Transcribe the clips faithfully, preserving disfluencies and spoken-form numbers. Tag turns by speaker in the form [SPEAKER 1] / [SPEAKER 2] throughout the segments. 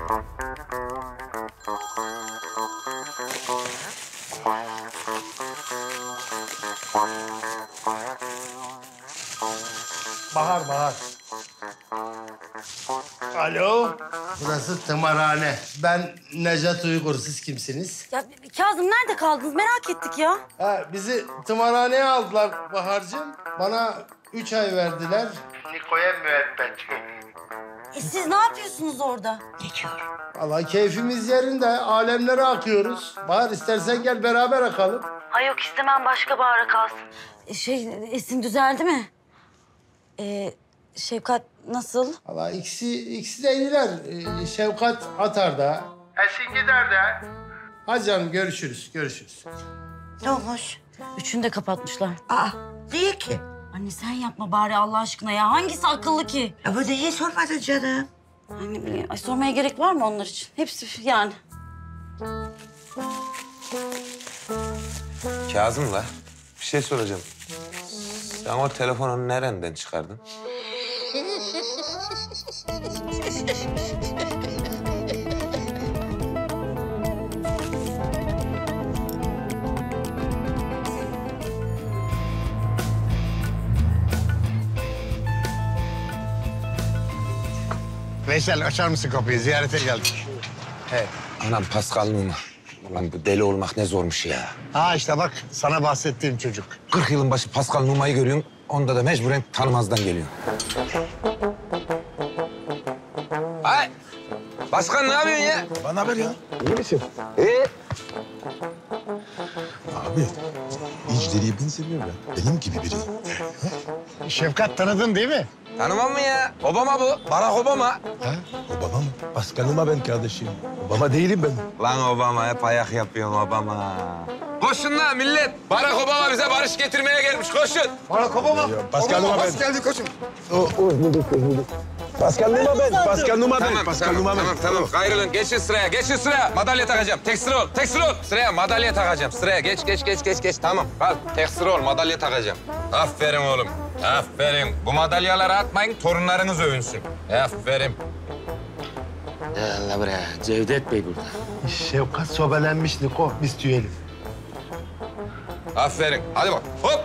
[SPEAKER 1] Bahar, Bahar. Alo, burası tımarhane. Ben Necat Uygur, siz kimsiniz?
[SPEAKER 2] Ya Kazım nerede kaldınız? Merak ettik ya.
[SPEAKER 1] Ha, bizi tımarhaneye aldılar Bahar'cığım. Bana üç ay verdiler. Niko'ya müebbet.
[SPEAKER 2] E siz ne yapıyorsunuz orada?
[SPEAKER 1] Vallahi keyfimiz yerinde, alemlere akıyoruz. Bahar, istersen gel beraber akalım.
[SPEAKER 2] Ay yok istemem, başka bahara kalsın. E, şey Esin düzeldi mi? Ee, Şefkat nasıl?
[SPEAKER 1] Vallahi ikisi, ikisi de iyiler. Ee, Şevkat atar da. Esin gider de. Hadi canım, görüşürüz, görüşürüz.
[SPEAKER 3] Ne olmuş?
[SPEAKER 2] Üçünü de kapatmışlar.
[SPEAKER 3] Aa, niye ki?
[SPEAKER 2] Anne sen yapma bari Allah aşkına ya. Hangisi akıllı ki?
[SPEAKER 3] Ya bu niye sormadın canım?
[SPEAKER 2] Ay ne bileyim, ay sormaya gerek var mı onlar için? Hepsi yani.
[SPEAKER 4] Kazım'la bir şey soracağım. Sen o telefonu nereden çıkardın?
[SPEAKER 1] Veysel, açar mısın kapıyı? Ziyarete geldik.
[SPEAKER 4] He. Anam Pascal Numa. Ulan bu deli olmak ne zormuş ya.
[SPEAKER 1] Ha işte bak, sana bahsettiğim çocuk.
[SPEAKER 4] kırk yılın başı Pascal Numa'yı görüyorum. Onda da mecburen tanımazdan geliyor. Ay! Başkan ne yapıyorsun ya?
[SPEAKER 5] Bana haber ya.
[SPEAKER 4] İyi misin? İyi.
[SPEAKER 5] Abi, hiç deliye benzemiyor ya. Benim gibi biri.
[SPEAKER 1] Şefkat, tanıdın değil mi?
[SPEAKER 4] Tanımam mı ya? Obama bu. Barack Obama.
[SPEAKER 5] Ha? Obama mı? Paskal'ıma ben kardeşim. Obama değilim ben.
[SPEAKER 4] Lan Obama hep ayak yapıyorsun Obama. Koşun lan millet. Barack Obama bize barış getirmeye gelmiş. Koşun.
[SPEAKER 1] Barack Obama.
[SPEAKER 5] Paskal'ıma ben.
[SPEAKER 1] geldi koçum.
[SPEAKER 5] O, o, bulduk, bulduk. Paskal'ıma ben. Paskal'ıma ben.
[SPEAKER 4] Tamam,
[SPEAKER 5] Paskal'ıma
[SPEAKER 4] tamam,
[SPEAKER 5] ben.
[SPEAKER 4] tamam, tamam. Gayrılın. Geçin sıraya, geçin sıraya. Madalya takacağım. Tekstil ol, tekstil ol. Sıraya madalya takacağım. Sıraya geç, geç, geç, geç, geç. Tamam. Al, tekstil ol, madalya takacağım. Aferin oğlum. Aferin. Bu madalyaları atmayın, torunlarınız övünsün. Aferin.
[SPEAKER 6] Allah bre, Cevdet Bey burada.
[SPEAKER 1] Şefkat sobelenmiş Niko, biz tüyelim.
[SPEAKER 4] Aferin. Hadi bak. Hop.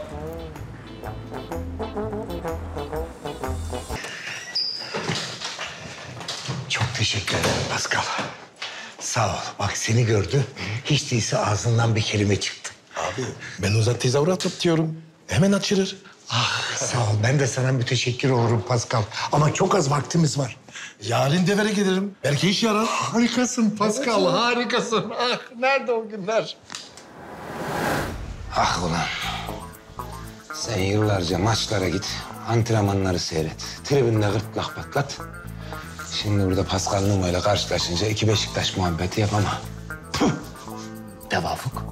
[SPEAKER 7] Çok teşekkür ederim Pascal. Sağ ol. Bak seni gördü. Hiç değilse ağzından bir kelime çıktı.
[SPEAKER 5] Abi, ben uzak tezahürat atıyorum. Hemen açılır.
[SPEAKER 7] Ah sağ ol. Ben de sana müteşekkir olurum Pascal. Ama çok az vaktimiz var.
[SPEAKER 5] Yarın devere gelirim. Belki iş yarar.
[SPEAKER 7] Harikasın Pascal, harikasın. Ah, nerede o günler?
[SPEAKER 4] Ah ulan. Sen yıllarca maçlara git, antrenmanları seyret. Tribünde gırtlak patlat. Şimdi burada Pascal Numa ile karşılaşınca iki Beşiktaş muhabbeti yapamam. Puh!
[SPEAKER 7] Tevafuk.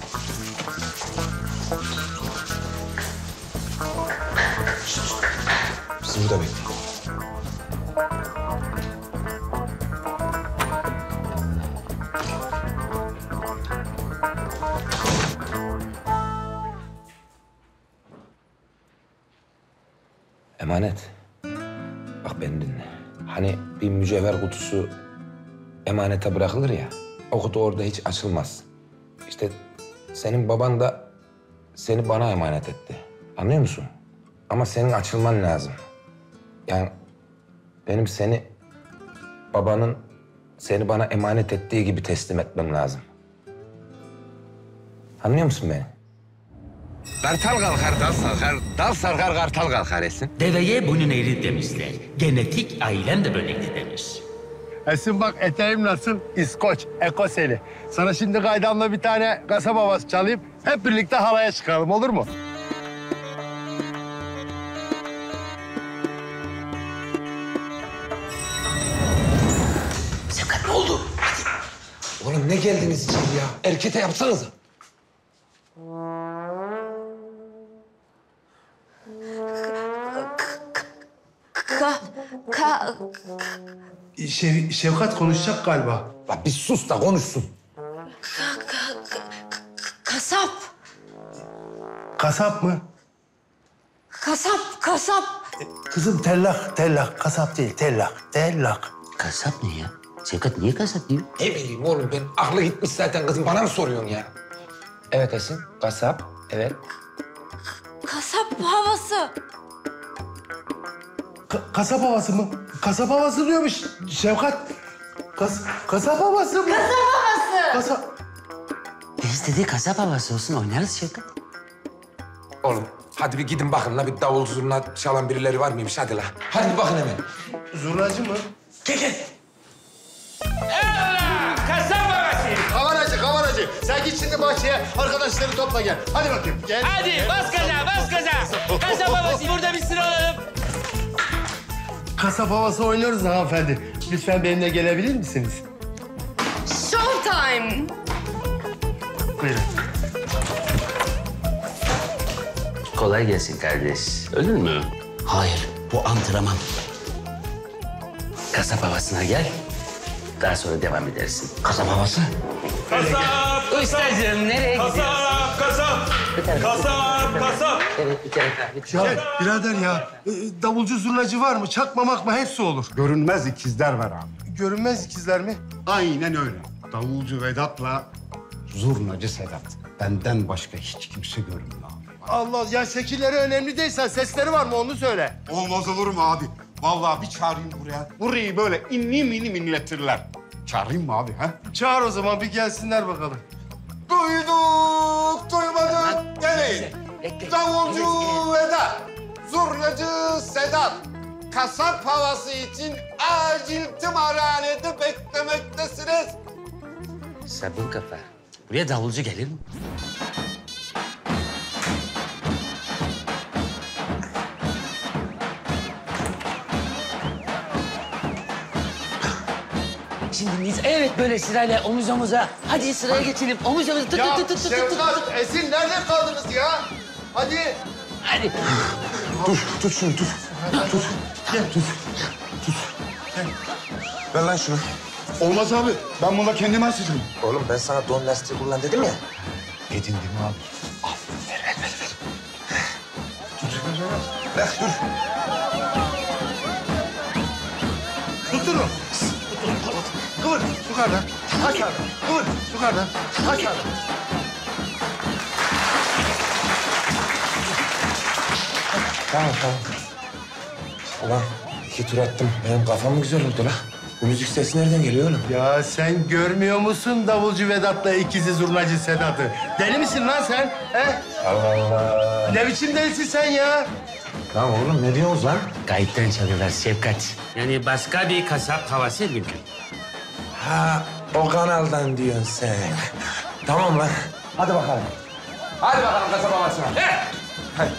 [SPEAKER 4] Bizi burada bekleyin. Emanet. Bak beni dinle. Hani bir mücevher kutusu emanete bırakılır ya. O kutu orada hiç açılmaz. İşte senin baban da seni bana emanet etti. Anlıyor musun? Ama senin açılman lazım. Yani benim seni babanın seni bana emanet ettiği gibi teslim etmem lazım. Anlıyor musun beni? Kartal kalkar, dal sarkar, dal sarkar, kartal kalkar Esin.
[SPEAKER 6] Deveye bunun eğri demişler. Genetik ailem de böyleydi demiş.
[SPEAKER 1] Esin bak, eteğim nasıl? İskoç, ekoseli. Sana şimdi kaydanla bir tane kasaba havası çalayım. Hep birlikte halaya çıkalım, olur mu?
[SPEAKER 4] Şefkat ne oldu? Hadi. Oğlum ne geldiniz içeri ya? Erkete yapsanıza.
[SPEAKER 2] Ka, ka,
[SPEAKER 1] Şev Şevkat konuşacak galiba.
[SPEAKER 4] La bir sus da konuşsun.
[SPEAKER 2] ka, ka, ka, kasap.
[SPEAKER 1] Kasap mı?
[SPEAKER 2] Kasap, kasap.
[SPEAKER 1] Kızım tellak, tellak. Kasap değil, tellak. Tellak.
[SPEAKER 3] Kasap ne ya?
[SPEAKER 8] Şevkat niye kasap diyor?
[SPEAKER 4] Ne bileyim oğlum ben aklı gitmiş zaten kızım bana mı soruyorsun ya? Evet Esin, kasap, evet.
[SPEAKER 2] Kasap havası.
[SPEAKER 1] Ka- kasap havası mı? Kasap havası diyormuş Şevkat. Kas kasap havası mı?
[SPEAKER 2] Kasap havası.
[SPEAKER 1] Kasap...
[SPEAKER 8] Ne istediği kasap havası olsun oynarız Şevkat.
[SPEAKER 4] Oğlum hadi bir gidin bakın la bir davul zurna çalan birileri var mıymış hadi la. Hadi bir bakın hemen.
[SPEAKER 1] Zurnacı mı?
[SPEAKER 4] Gel gel.
[SPEAKER 6] Kasap babası.
[SPEAKER 1] Kavaracı, kavaracı. Sen git şimdi bahçeye, arkadaşları topla gel. Hadi bakayım, gel.
[SPEAKER 6] Hadi bas gaza, bas gaza. Kasap babası burada bir sıra olalım.
[SPEAKER 1] Kasap havası oynuyoruz da hanımefendi. Lütfen benimle gelebilir misiniz?
[SPEAKER 2] Showtime.
[SPEAKER 1] Buyurun.
[SPEAKER 8] Kolay gelsin kardeş. Öldün mü? Hayır, bu antrenman. Kasap havasına gel. Daha sonra devam edersin. Kasap havası?
[SPEAKER 6] Kasap,
[SPEAKER 8] Ustacığım nereye gidiyorsun?
[SPEAKER 6] kasap, kasap. Kasap, kasap.
[SPEAKER 8] Evet, bir kere daha. Bir kere.
[SPEAKER 1] Ya birader ya, e, davulcu zurnacı var mı? Çakmamak mı? Hepsi olur.
[SPEAKER 9] Görünmez ikizler var abi.
[SPEAKER 1] Görünmez ikizler mi?
[SPEAKER 9] Aynen öyle. Davulcu Vedat'la zurnacı Sedat. Benden başka hiç kimse görünmüyor abi.
[SPEAKER 1] Allah, ya şekilleri önemli değilse sesleri var mı onu söyle.
[SPEAKER 9] Olmaz olur mu abi? Vallahi bir çağırayım buraya. Burayı böyle inni mini minletirler. Çağırayım mı abi ha?
[SPEAKER 1] Çağır o zaman, bir gelsinler bakalım.
[SPEAKER 9] Duyduk, duymadık, gelin. Davulcu Vedat, zurnacı Sedat. Kasap havası için acil tımarhanede beklemektesiniz.
[SPEAKER 8] Sabun kafa. Buraya davulcu gelir mi? Şimdi biz evet böyle sırayla omuz omuza. Hadi sıraya geçelim. Omuz omuza. Tut
[SPEAKER 1] Ya
[SPEAKER 8] tut tut tut tut.
[SPEAKER 1] Şevkat, Esin nerede kaldınız ya? Hadi.
[SPEAKER 8] Hadi.
[SPEAKER 4] Tut şunu tut. Tut.
[SPEAKER 1] Gel.
[SPEAKER 4] Tut. Tut. Ver lan şunu.
[SPEAKER 9] Olmaz abi. Ben buna kendime açacağım.
[SPEAKER 4] Oğlum ben sana don lastiği kullan dedim ya.
[SPEAKER 9] Dedin değil mi abi?
[SPEAKER 4] Ver ver ver ver. Tut. Ver dur.
[SPEAKER 1] Tutun. Kıvır, yukarıdan. Aşağıdan. Kıvır, yukarıdan. Aşağıdan.
[SPEAKER 4] Tamam tamam. Ulan iki tur attım. Benim kafam mı güzel oldu la? Bu müzik sesi nereden geliyor oğlum?
[SPEAKER 1] Ya sen görmüyor musun davulcu Vedat'la ikizi zurnacı Sedat'ı? Deli misin lan sen? He?
[SPEAKER 4] Allah Allah.
[SPEAKER 1] Ne biçim delisin sen ya?
[SPEAKER 4] Tamam oğlum ne diyorsunuz lan?
[SPEAKER 8] Kayıttan çalıyorlar Şevkat.
[SPEAKER 6] Yani başka bir kasap havası mümkün.
[SPEAKER 4] Ha o kanaldan diyorsun sen. Tamam lan. Hadi bakalım. Hadi bakalım kasaba havasına. He. Hadi.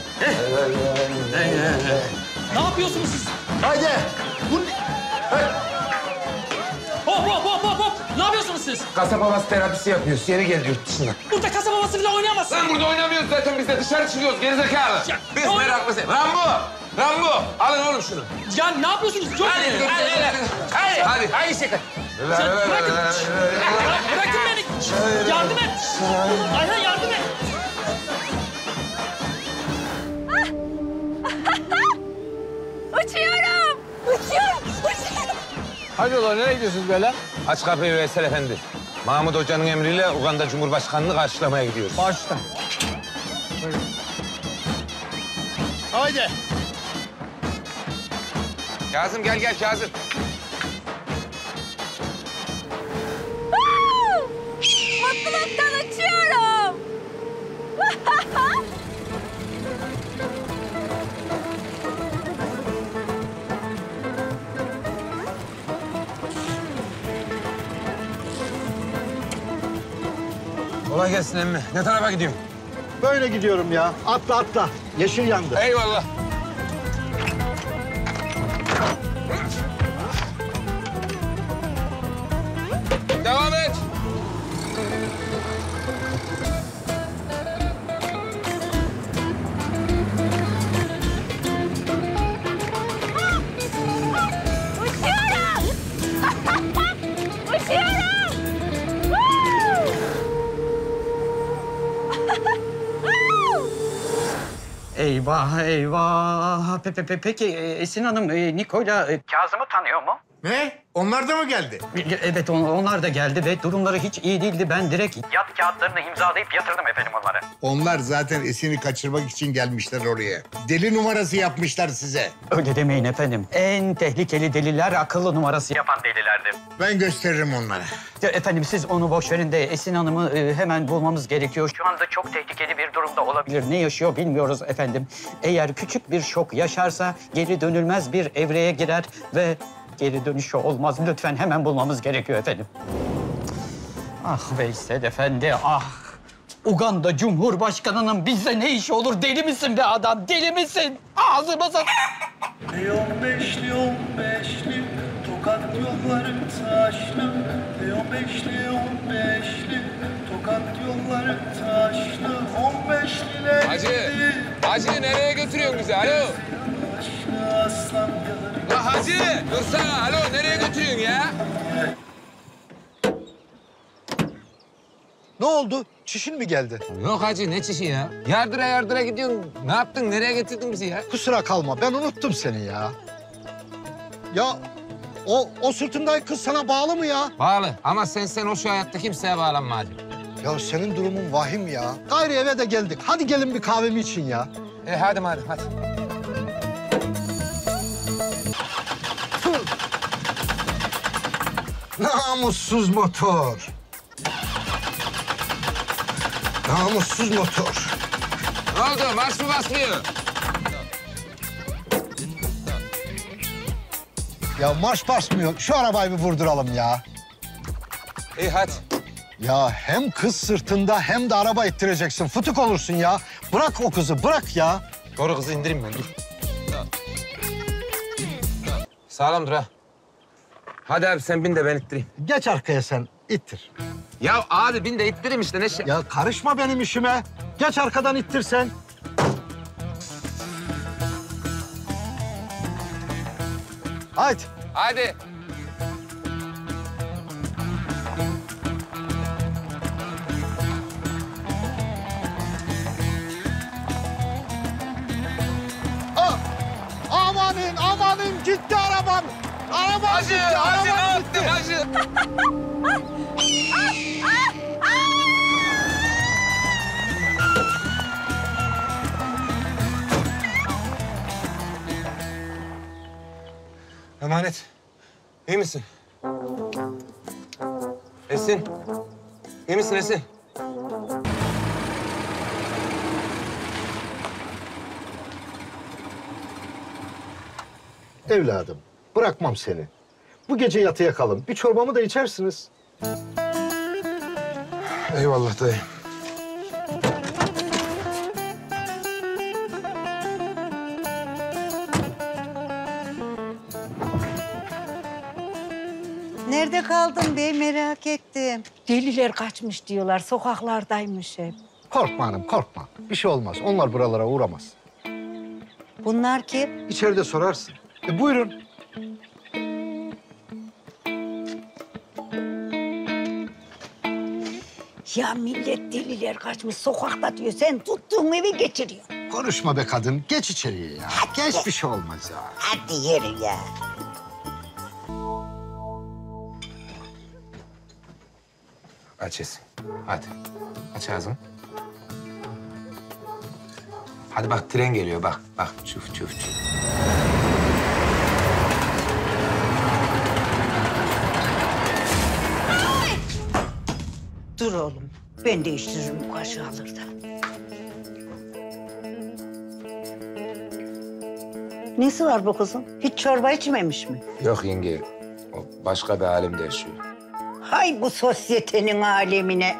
[SPEAKER 6] Ne yapıyorsunuz siz?
[SPEAKER 1] Haydi. Bu... Hey.
[SPEAKER 6] Hop hop hop hop hop. Ne yapıyorsunuz siz?
[SPEAKER 4] Kasaba havası terapisi yapıyoruz. Yeni geldi yurt dışından.
[SPEAKER 6] Burada kasap havası bile oynayamazsın.
[SPEAKER 4] Lan burada oynamıyoruz zaten biz de dışarı çıkıyoruz gerizekalı. Biz
[SPEAKER 6] oğlum.
[SPEAKER 4] meraklısın. Rambo! Rambo! Alın oğlum şunu.
[SPEAKER 6] Ya ne yapıyorsunuz? Çok
[SPEAKER 4] Hadi,
[SPEAKER 6] hadi,
[SPEAKER 4] hadi,
[SPEAKER 6] hadi,
[SPEAKER 4] hadi. Hadi.
[SPEAKER 6] Hadi Şevkat. Sen bırakın. Bırak- Bırakın beni. Yardım et. Ayhan yardım et.
[SPEAKER 2] Uçuyorum. Uçuyorum. Uçuyorum.
[SPEAKER 4] Hayrola nereye gidiyorsunuz böyle? Aç kapıyı Veysel Efendi. Mahmut Hoca'nın emriyle Uganda Cumhurbaşkanı'nı karşılamaya gidiyoruz.
[SPEAKER 1] Başla. Haydi.
[SPEAKER 4] Kazım gel gel Kazım.
[SPEAKER 2] Mutluluktan uçuyorum.
[SPEAKER 4] Kolay gelsin emmi. Ne tarafa gidiyorsun?
[SPEAKER 1] Böyle gidiyorum ya. Atla atla. Yeşil yandı.
[SPEAKER 4] Eyvallah. Devam et.
[SPEAKER 2] Uçuyorum. Uçuyorum.
[SPEAKER 10] Eyvah eyvah. Pe, pe, pe, peki e, Esin Hanım e, Niko'yla... E... Kazım'ı tanıyor mu?
[SPEAKER 7] Ne? Onlar da mı geldi?
[SPEAKER 6] Evet on- onlar da geldi ve durumları hiç iyi değildi. Ben direkt yat kağıtlarını imzalayıp yatırdım efendim onları.
[SPEAKER 7] Onlar zaten Esin'i kaçırmak için gelmişler oraya. Deli numarası yapmışlar size.
[SPEAKER 6] Öyle demeyin efendim. En tehlikeli deliler akıllı numarası yapan delilerdir.
[SPEAKER 7] Ben gösteririm onlara.
[SPEAKER 6] Ya efendim siz onu boş verin de Esin Hanım'ı e, hemen bulmamız gerekiyor. Şu anda çok tehlikeli bir durumda olabilir. Ne yaşıyor bilmiyoruz efendim. Eğer küçük bir şok yaşarsa geri dönülmez bir evreye girer ve geri dönüşü olmaz. Lütfen hemen bulmamız gerekiyor efendim. Ah Veysel Efendi, ah. Uganda Cumhurbaşkanı'nın bizde ne işi olur? Deli misin be adam, deli misin? Ağzımıza...
[SPEAKER 10] on beşli on beşli tokat yolları taşlı. on beşli on beşli tokat yolları taşlı. on beşliler
[SPEAKER 4] Hacı, Hacı nereye götürüyorsun bizi? Alo.
[SPEAKER 10] taşlı aslan yaları.
[SPEAKER 4] La Hacı, dursana. Alo, nereye götürüyorsun ya?
[SPEAKER 1] Ne oldu? Çişin mi geldi?
[SPEAKER 4] Yok Hacı, ne çişi ya? Yardıra yardıra gidiyorsun. Ne yaptın, nereye getirdin bizi ya?
[SPEAKER 1] Kusura kalma, ben unuttum seni ya. Ya o, o sırtındaki kız sana bağlı mı ya?
[SPEAKER 4] Bağlı ama sen sen o şu hayatta kimseye bağlanma Hacı.
[SPEAKER 1] Ya senin durumun vahim ya. Gayrı eve de geldik. Hadi gelin bir kahvemi için ya.
[SPEAKER 4] E hadi hadi hadi.
[SPEAKER 7] Namussuz motor. Namussuz motor.
[SPEAKER 4] Ne oldu, marş mı basmıyor?
[SPEAKER 1] Ya marş basmıyor. Şu arabayı bir vurduralım ya.
[SPEAKER 4] İyi hadi.
[SPEAKER 1] Ya hem kız sırtında hem de araba ittireceksin. Fıtık olursun ya. Bırak o kızı, bırak ya.
[SPEAKER 4] Doğru kızı indireyim ben, dur. Sağlam dur ha. Hadi abi sen bin de ben ittireyim.
[SPEAKER 1] Geç arkaya sen, ittir.
[SPEAKER 4] Ya abi bin de ittireyim işte ne şey.
[SPEAKER 1] Ya karışma benim işime. Geç arkadan ittir sen. Haydi.
[SPEAKER 4] Hadi.
[SPEAKER 1] Ah! Amanın, amanın gitti arabam. Arabam
[SPEAKER 4] Hacı,
[SPEAKER 1] gitti,
[SPEAKER 4] Hacı ne
[SPEAKER 1] arabam
[SPEAKER 4] yaptın
[SPEAKER 1] gitti.
[SPEAKER 4] Hacı? Emanet, iyi misin? Esin, iyi misin Esin?
[SPEAKER 1] Evladım, bırakmam seni. Bu gece yatıya kalın. Bir çorbamı da içersiniz.
[SPEAKER 4] Eyvallah dayı.
[SPEAKER 3] Nerede kaldın bey merak ettim.
[SPEAKER 11] Deliler kaçmış diyorlar, sokaklardaymış hep.
[SPEAKER 1] Korkma hanım, korkma. Bir şey olmaz. Onlar buralara uğramaz.
[SPEAKER 3] Bunlar kim?
[SPEAKER 1] İçeride sorarsın. E, buyurun.
[SPEAKER 11] Ya millet deliler kaçmış sokakta diyor, sen tuttuğun evi geçiriyorsun.
[SPEAKER 1] Konuşma be kadın. Geç içeriye ya. Geç, bir şey olmaz ya.
[SPEAKER 3] Hadi yürü ya.
[SPEAKER 4] Aç Esin, hadi. Aç ağzını. Hadi bak tren geliyor, bak. Bak, çuf çuf çuf.
[SPEAKER 3] Dur oğlum. Ben değiştiririm bu kaşığı alır da. Nesi var bu kızın? Hiç çorba içmemiş mi?
[SPEAKER 4] Yok yenge, o başka bir alemde yaşıyor.
[SPEAKER 3] Hay bu sosyetenin alemine.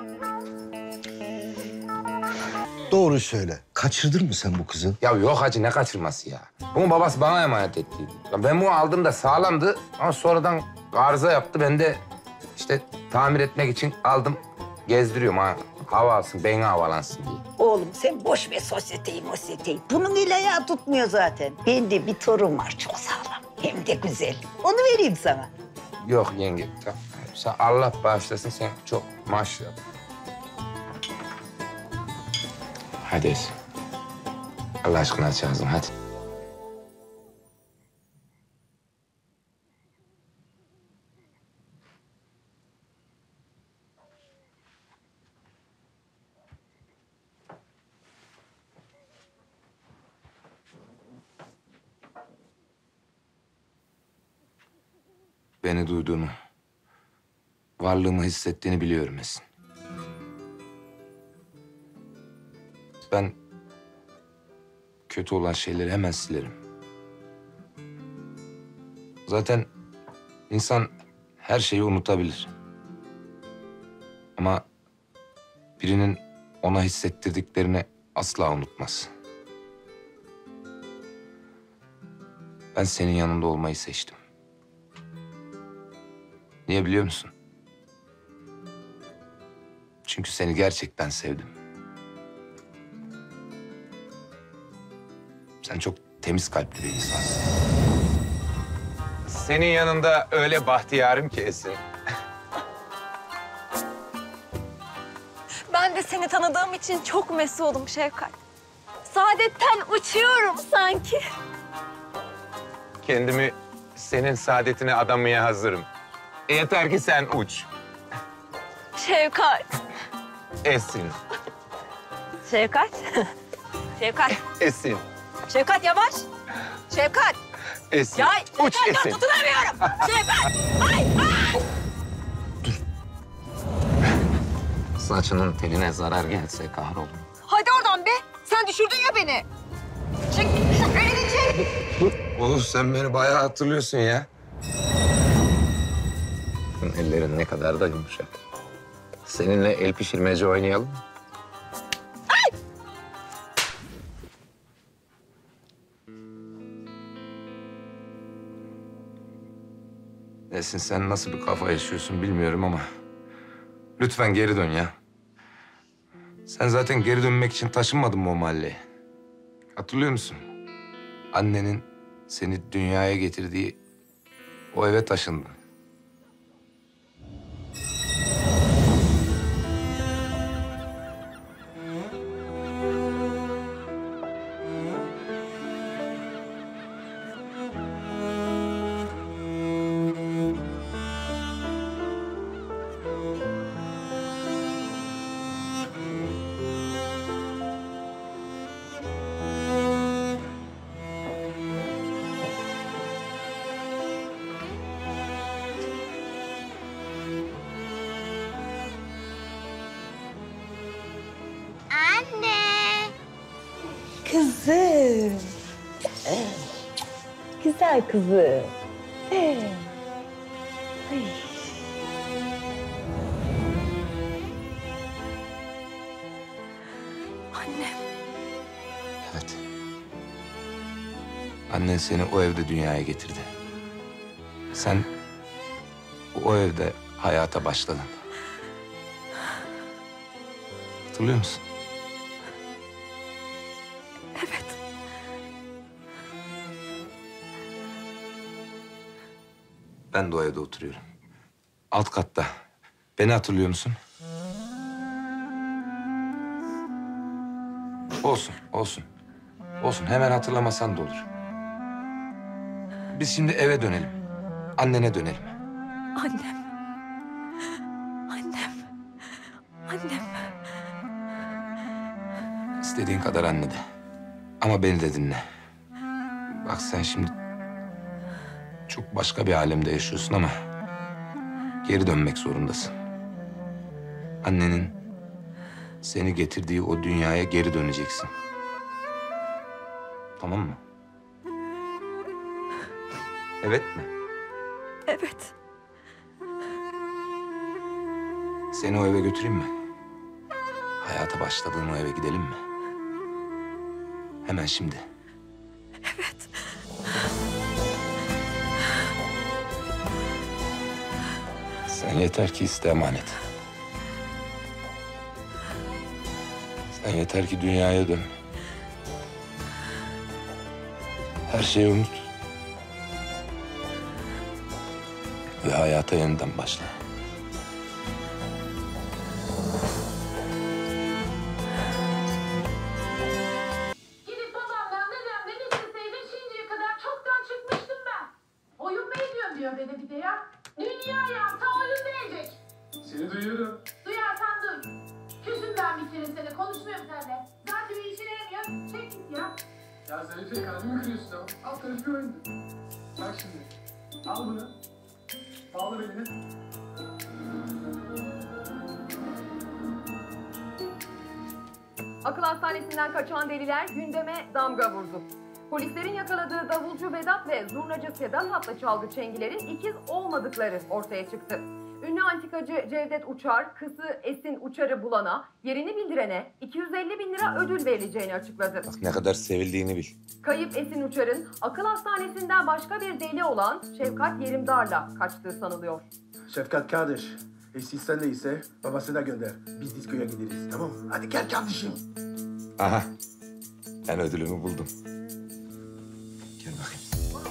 [SPEAKER 1] Doğru söyle. Kaçırdın mı sen bu kızı?
[SPEAKER 4] Ya yok hacı, ne kaçırması ya? Bunun babası bana emanet ettiydi. Ya ben bunu aldığımda sağlamdı ama sonradan arıza yaptı. Ben de işte tamir etmek için aldım, gezdiriyorum ha. Hava alsın, beyni havalansın diye.
[SPEAKER 3] Oğlum sen boş ver sosyeteyi mosyeteyi. Bunun el ayağı tutmuyor zaten. Bende bir torun var çok sağlam. Hem de güzel. Onu vereyim sana.
[SPEAKER 4] Yok yenge, tamam. Sen Allah bağışlasın, sen çok maşallah. Hadi Esin. Allah aşkına aç ağzını, hadi. beni duyduğunu, varlığımı hissettiğini biliyorum Esin. Ben kötü olan şeyleri hemen silerim. Zaten insan her şeyi unutabilir. Ama birinin ona hissettirdiklerini asla unutmaz. Ben senin yanında olmayı seçtim. Niye biliyor musun? Çünkü seni gerçekten sevdim. Sen çok temiz kalpli bir insansın. Senin yanında öyle bahtiyarım ki Esin.
[SPEAKER 12] Ben de seni tanıdığım için çok mesudum Şevkat. Saadetten uçuyorum sanki.
[SPEAKER 4] Kendimi senin saadetine adamaya hazırım. E yeter ki sen uç.
[SPEAKER 12] Şevkat.
[SPEAKER 4] Esin.
[SPEAKER 12] Şevkat. Şevkat.
[SPEAKER 4] Esin.
[SPEAKER 12] Şevkat yavaş. Şevkat.
[SPEAKER 4] Esin.
[SPEAKER 12] Ya
[SPEAKER 4] Uç
[SPEAKER 12] Şevkat
[SPEAKER 4] Esin.
[SPEAKER 12] dur tutunamıyorum. Şevkat. Ay ay.
[SPEAKER 4] Saçının teline zarar gelse kahrolun.
[SPEAKER 12] Hadi oradan be. Sen düşürdün ya beni. Çek. Elini çek.
[SPEAKER 4] Oğlum sen beni bayağı hatırlıyorsun ya. Ellerin ne kadar da yumuşak. Seninle el pişirmece oynayalım mı?
[SPEAKER 12] Ay.
[SPEAKER 4] Esin sen nasıl bir kafa yaşıyorsun bilmiyorum ama... lütfen geri dön ya. Sen zaten geri dönmek için taşınmadın mı o mahalleye? Hatırlıyor musun? Annenin seni dünyaya getirdiği o eve taşındın.
[SPEAKER 12] Anne.
[SPEAKER 3] Kızım. Güzel kızım. Ay.
[SPEAKER 12] Anne.
[SPEAKER 4] Evet. Annen seni o evde dünyaya getirdi. Sen o evde hayata başladın. Hatırlıyor musun?
[SPEAKER 12] Evet.
[SPEAKER 4] Ben de o evde oturuyorum. Alt katta. Beni hatırlıyor musun? Olsun, olsun. Olsun, hemen hatırlamasan da olur. Biz şimdi eve dönelim. Annene dönelim.
[SPEAKER 12] Annem. Annem. Annem.
[SPEAKER 4] İstediğin kadar anne de. Ama beni de dinle. Bak sen şimdi çok başka bir alemde yaşıyorsun ama geri dönmek zorundasın. Annenin seni getirdiği o dünyaya geri döneceksin. Tamam mı? Evet mi?
[SPEAKER 12] Evet.
[SPEAKER 4] Seni o eve götüreyim mi? Hayata başladığın o eve gidelim mi? Hemen şimdi.
[SPEAKER 12] Evet.
[SPEAKER 4] Sen yeter ki iste emanet. Sen yeter ki dünyaya dön. Her şeyi unut. Ve hayata yeniden başla.
[SPEAKER 13] Gidip babamdan dedemden isteseydin şimdiye kadar çoktan çıkmıştım ben. Oyun mu ediyorsun diyor beni bir de ya. Dünya yansa oyun diyecek.
[SPEAKER 10] Seni duyuyorum.
[SPEAKER 13] Duyarsan duy. Küsüm ben bir kere seni konuşmuyorum seninle. Zaten bir işine yaramıyor. Çek git ya.
[SPEAKER 10] Ya Zarife kalbimi kırıyorsun ama. Alt tarafı bir oyundu. Bak şimdi. Al bunu. Bağlı belini.
[SPEAKER 14] Akıl hastanesinden kaçan deliler gündeme damga vurdu. Polislerin yakaladığı davulcu Vedat ve zurnacı Sedat adlı çalgı çengilerin ikiz olmadıkları ortaya çıktı. Ünlü antikacı Cevdet Uçar, kızı Esin Uçar'ı bulana, yerini bildirene iki yüz elli bin lira ödül verileceğini açıkladı.
[SPEAKER 4] Bak ne kadar sevildiğini bil.
[SPEAKER 14] Kayıp Esin Uçar'ın akıl hastanesinden başka bir deli olan Şevkat Yerimdar'la kaçtığı sanılıyor.
[SPEAKER 10] Şefkat kardeş. Eşi sen ise babasına gönder. Biz diskoya gideriz, tamam mı? Hadi gel kardeşim.
[SPEAKER 4] Aha. Ben ödülümü buldum. Gel bakayım.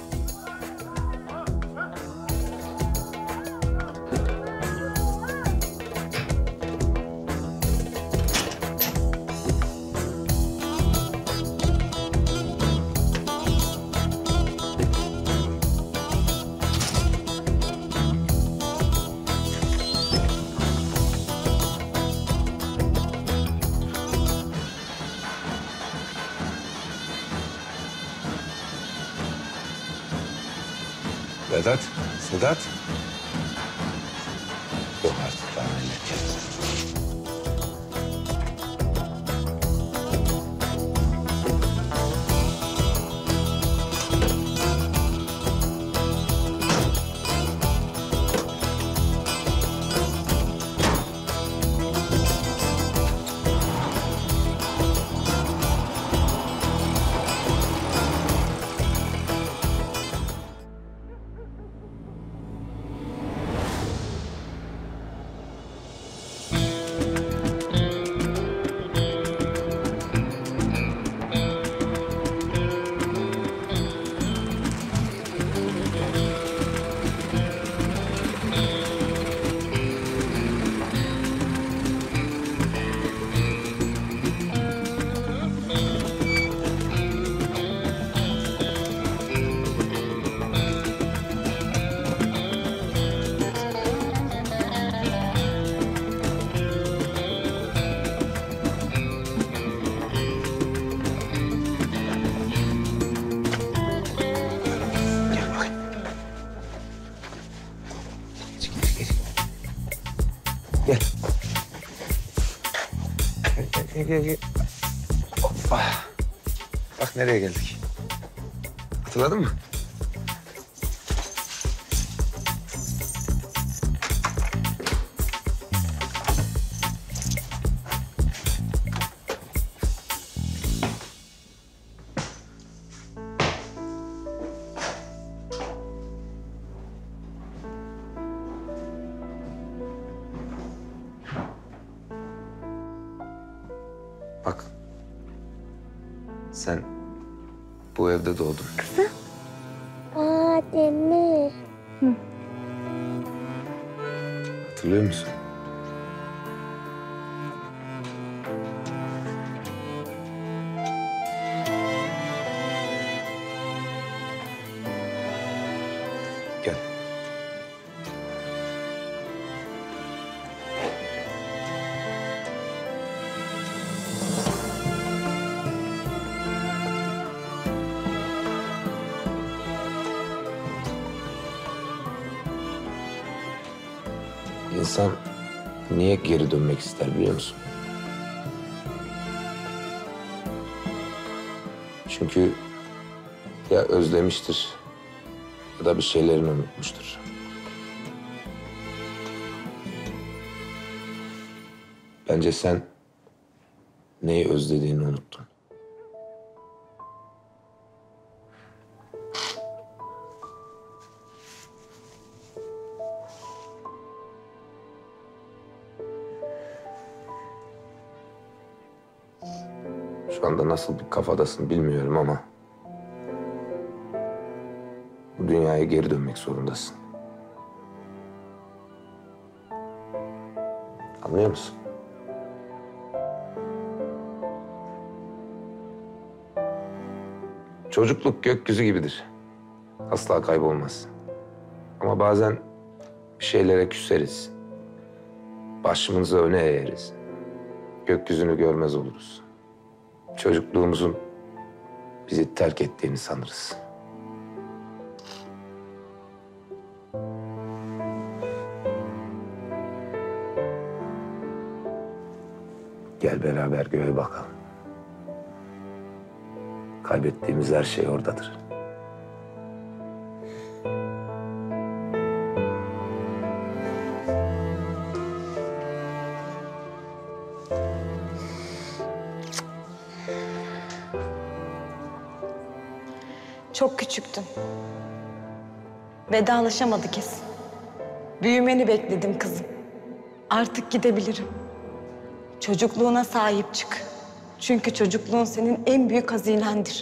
[SPEAKER 4] Vedat, Sedat. Yok artık daha halledeceğiz. Gel. Gel, gel, gel. Hoppa. Bak nereye geldik. Hatırladın mı? Bak, sen bu evde doğdun.
[SPEAKER 15] Kızım. Aa, Demir. Hı.
[SPEAKER 4] Hatırlıyor musun? Gel. İnsan niye geri dönmek ister biliyor musun? Çünkü ya özlemiştir ya da bir şeylerini unutmuştur. Bence sen neyi özlediğini unuttun. Şu anda nasıl bir kafadasın bilmiyorum ama bu dünyaya geri dönmek zorundasın. Anlıyor musun? Çocukluk gökyüzü gibidir. Asla kaybolmaz. Ama bazen bir şeylere küseriz. Başımızı öne eğeriz. Gökyüzünü görmez oluruz. Çocukluğumuzun bizi terk ettiğini sanırız. Gel beraber göğe bakalım. Kaybettiğimiz her şey oradadır.
[SPEAKER 16] Çok küçüktüm. Vedalaşamadık Esin. Büyümeni bekledim kızım. Artık gidebilirim. Çocukluğuna sahip çık. Çünkü çocukluğun senin en büyük hazinendir.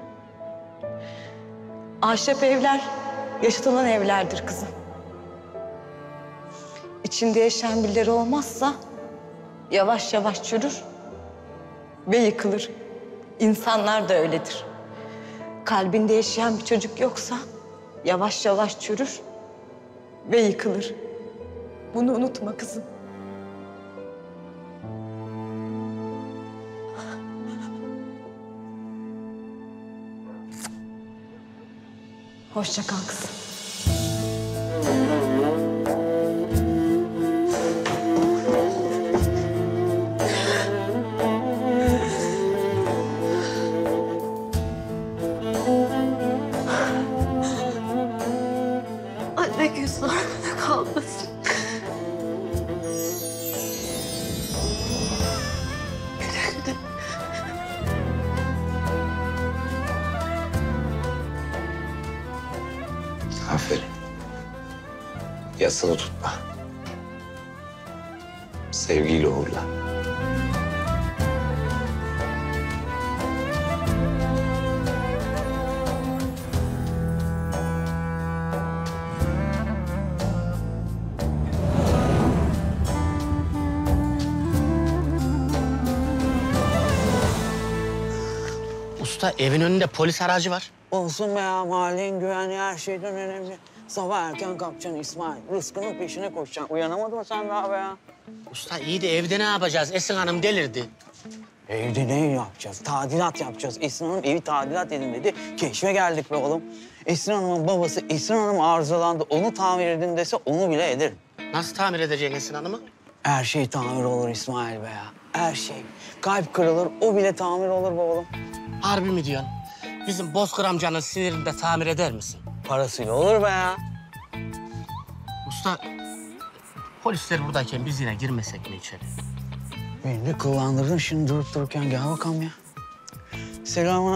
[SPEAKER 16] Ahşap evler yaşatılan evlerdir kızım. İçinde yaşayan birileri olmazsa yavaş yavaş çürür ve yıkılır. İnsanlar da öyledir. Kalbinde yaşayan bir çocuk yoksa yavaş yavaş çürür ve yıkılır. Bunu unutma kızım. Hoşça kal kızım.
[SPEAKER 12] Anne gözün arkada kalmasın. Güle güle.
[SPEAKER 4] Aferin. Yasını tutma. Sevgiyle uğurla.
[SPEAKER 8] Usta evin önünde polis aracı var.
[SPEAKER 17] Olsun be ya, mahallenin güvenliği her şeyden önemli. Sabah erken kalkacaksın İsmail, rızkının peşine koşacaksın. Uyanamadın mı sen daha be ya?
[SPEAKER 8] Usta iyi de evde ne yapacağız? Esin Hanım delirdi.
[SPEAKER 17] Evde ne yapacağız? Tadilat yapacağız. Esin Hanım evi tadilat edin dedi. Keşfe geldik be oğlum. Esin Hanım'ın babası Esin Hanım arızalandı. Onu tamir edin dese onu bile ederim.
[SPEAKER 8] Nasıl tamir edeceksin Esin Hanım'ı?
[SPEAKER 17] Her şey tamir olur İsmail be ya. Her şey. Kalp kırılır, o bile tamir olur be oğlum.
[SPEAKER 8] Harbi mi diyorsun? Bizim Bozkır amcanın sinirini de tamir eder misin?
[SPEAKER 17] Parasıyla olur be ya.
[SPEAKER 8] Usta, polisler buradayken biz yine girmesek mi içeri?
[SPEAKER 17] Beni de kıllandırdın şimdi durup dururken. Gel bakalım ya. Selamı.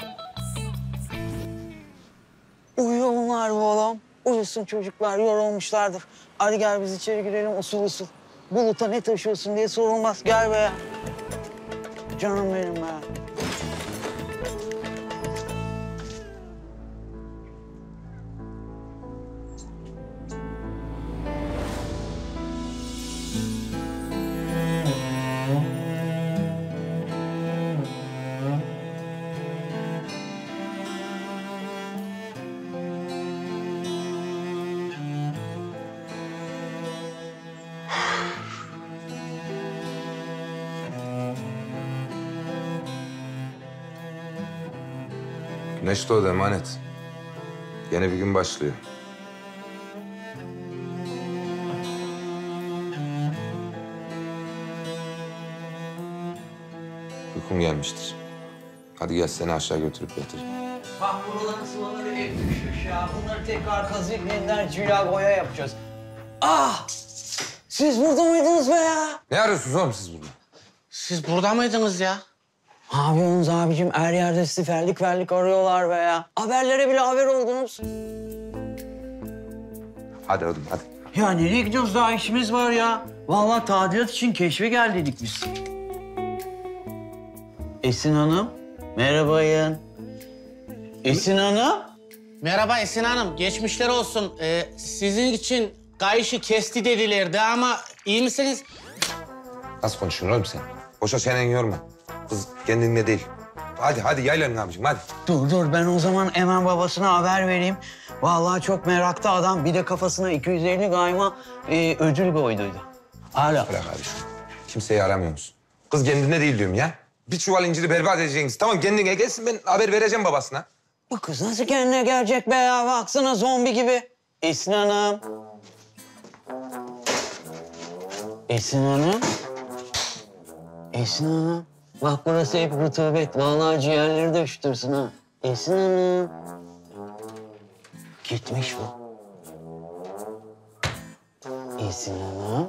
[SPEAKER 17] Uyuyor bunlar be oğlum. Uyusun çocuklar, yorulmuşlardır. Hadi gel biz içeri girelim usul usul. Bulut'a ne taşıyorsun diye sorulmaz. Gel be ya. Canım benim be.
[SPEAKER 4] Güneş doğdu emanet. Yeni bir gün başlıyor. Uykum gelmiştir. Hadi gel seni aşağı götürüp yatırayım.
[SPEAKER 17] Bak buraların sıvaları ev düşmüş ya. Bunları tekrar kazıyıp yeniden cila boya yapacağız. Ah! Siz burada mıydınız be ya?
[SPEAKER 4] Ne arıyorsunuz oğlum siz burada?
[SPEAKER 8] Siz burada mıydınız ya?
[SPEAKER 17] Ne yapıyorsunuz abicim? Her yerde siferlik verlik arıyorlar be ya. Haberlere bile haber oldunuz.
[SPEAKER 4] Hadi oğlum hadi.
[SPEAKER 17] Ya nereye gidiyoruz? Daha işimiz var ya. Vallahi tadilat için keşfe geldiydik biz. Esin Hanım, merhabayın. Esin Hanım.
[SPEAKER 8] Merhaba Esin Hanım, geçmişler olsun. Ee, sizin için kayışı kesti dedilerdi ama iyi misiniz?
[SPEAKER 4] Nasıl konuşuyorsun oğlum sen? Boşa çeneni yorma. Kız kendinde değil. Hadi hadi yaylanın abicim hadi.
[SPEAKER 17] Dur dur ben o zaman hemen babasına haber vereyim. Vallahi çok meraklı adam. Bir de kafasına iki yüz elli gayma e, ödül koyduydu. Hala.
[SPEAKER 4] Bırak abi şunu. Kimseyi aramıyor musun? Kız kendinde değil diyorum ya. Bir çuval inciri berbat edeceksiniz. Tamam kendine gelsin ben haber vereceğim babasına.
[SPEAKER 17] Bu kız nasıl kendine gelecek be ya? Baksana zombi gibi. Esin Hanım. Esin Hanım. Esin Hanım. Bak burası hep rutubet. Vallahi ciğerleri de üşütürsün ha. Esin Hanım. Gitmiş bu. Esin Hanım.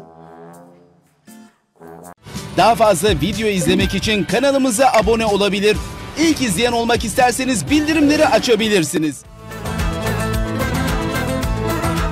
[SPEAKER 18] Daha fazla video izlemek için kanalımıza abone olabilir. İlk izleyen olmak isterseniz bildirimleri açabilirsiniz.